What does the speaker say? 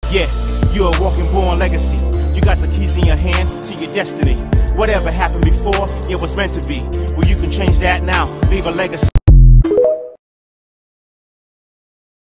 Yeah, you're a walking born legacy. You got the keys in your hand to your destiny. Whatever happened before, it was meant to be. Well, you can change that now, leave a legacy.